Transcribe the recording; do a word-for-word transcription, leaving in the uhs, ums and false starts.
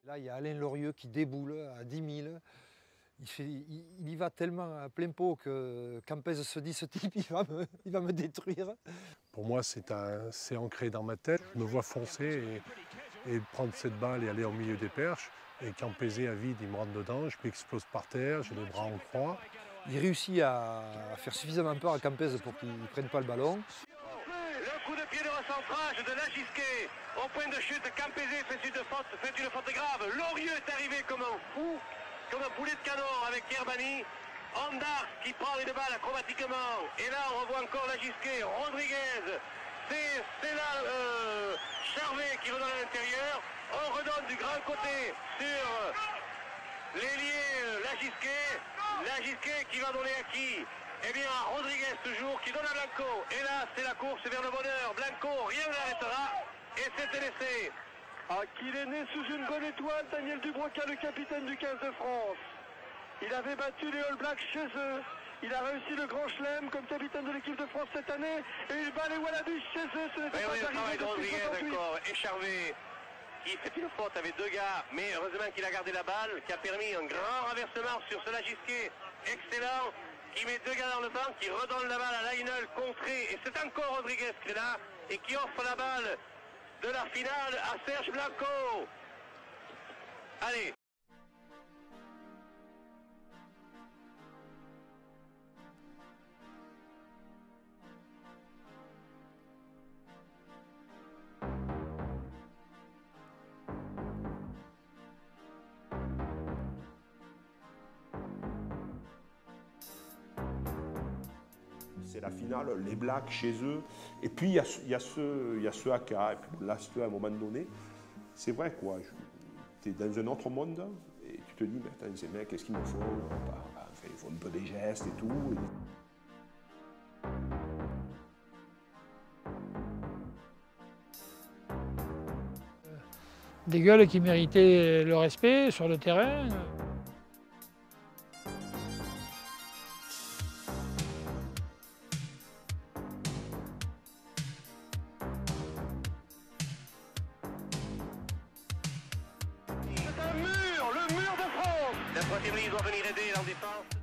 Là, il y a Alain Lorieux qui déboule à dix mille. Il, fait, il, il y va tellement à plein pot que Campez se dit, ce type, il va me, il va me détruire. Pour moi, c'est ancré dans ma tête. Je me vois foncer et, et prendre cette balle et aller au milieu des perches. Et Campez à vide, il me rentre dedans, je m'explose par terre, j'ai les bras en croix. Il réussit à faire suffisamment peur à Campez pour qu'il ne prenne pas le ballon. Le coup de pied de recentrage de Lagisquet. Au point de chute, Campez fait une faute, fait une faute grave. Lorieux est arrivé comme un fou, comme un poulet de canon avec Yerbani. Andars qui prend une balle acrobatiquement. Et là, on revoit encore Lagisquet. Rodriguez. C'est là euh, Charvet qui redonne à l'intérieur. On redonne du grand côté sur l'ailier Lagisquet. Lagisquet qui va donner à qui? Eh bien, Rodriguez toujours, qui donne à Blanco. Et là, c'est la course vers le bonheur. Blanco, rien ne l'arrêtera. Et c'était laissé. Ah, qu'il est né sous une bonne étoile, Daniel Dubroca, le capitaine du quinze de France. Il avait battu les All Blacks chez eux. Il a réussi le Grand Chelem comme capitaine de l'équipe de France cette année. Et il bat les Wallabies chez eux. Ce n'était pas oui, le travail de arrivé Rodriguez depuis encore. Et Charvet qui fait une faute avec deux gars. Mais heureusement qu'il a gardé la balle, qui a permis un grand renversement sur ce Lagisquet. Excellent. Qui met deux gars dans le banc, qui redonne la balle à Lionel contré. Et c'est encore Rodriguez qui est là. Et qui offre la balle de la finale à Serge Blanco. Allez. C'est la finale, les Blacks chez eux. Et puis il y a, y a ce, il y a ce haka. Et puis là, à un moment donné, c'est vrai quoi. Tu es dans un autre monde et tu te dis, mais attends, ces mecs, qu'est-ce qu'ils me font? Bah, bah, enfin, ils font un peu des gestes et tout. Des gueules qui méritaient le respect sur le terrain. C'est un mur, le mur de France. La troisième ligne doit venir aider en défense.